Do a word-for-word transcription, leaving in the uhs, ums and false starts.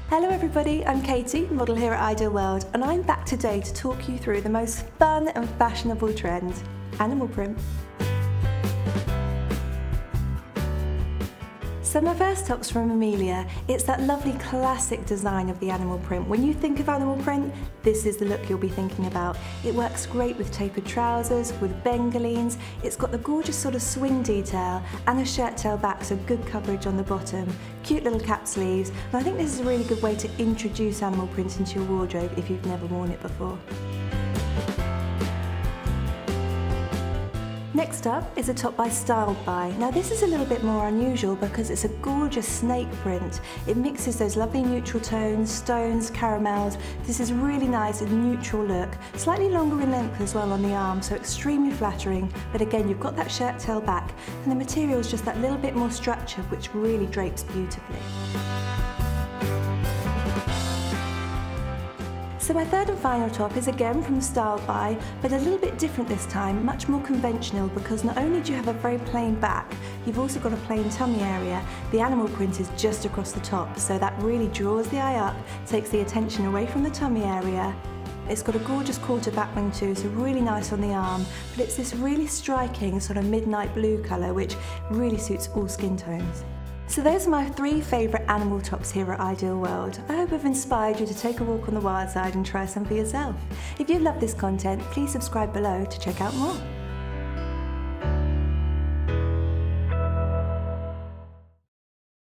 Hello everybody, I'm Katie, model here at Ideal World, and I'm back today to talk you through the most fun and fashionable trend, animal print. So my first top's from Amelia. It's that lovely classic design of the animal print. When you think of animal print, this is the look you'll be thinking about. It works great with tapered trousers, with bengaleens. It's got the gorgeous sort of swing detail and a shirt tail back, so good coverage on the bottom. Cute little cap sleeves, and I think this is a really good way to introduce animal print into your wardrobe if you've never worn it before. Next up is a top by Styled By. Now this is a little bit more unusual because it's a gorgeous snake print. It mixes those lovely neutral tones, stones, caramels. This is really nice and neutral look. Slightly longer in length as well on the arm, so extremely flattering. But again, you've got that shirt tail back, and the material is just that little bit more structure, which really drapes beautifully. So my third and final top is again from Styled By, but a little bit different this time, much more conventional, because not only do you have a very plain back, you've also got a plain tummy area. The animal print is just across the top, so that really draws the eye up, takes the attention away from the tummy area. It's got a gorgeous quarter back wing too, so really nice on the arm, but it's this really striking sort of midnight blue colour, which really suits all skin tones. So those are my three favourite animal tops here at Ideal World. I hope I've inspired you to take a walk on the wild side and try some for yourself. If you love this content, please subscribe below to check out more.